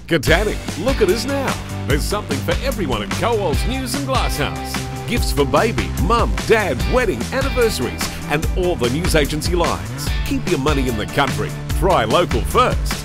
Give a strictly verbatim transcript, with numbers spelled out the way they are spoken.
Katanic, look at us now. There's something for everyone at Kowalds News and Glasshouse. Gifts for baby, mum, dad, wedding, anniversaries, and all the Newsagency lines. Keep your money in the country. Try local first.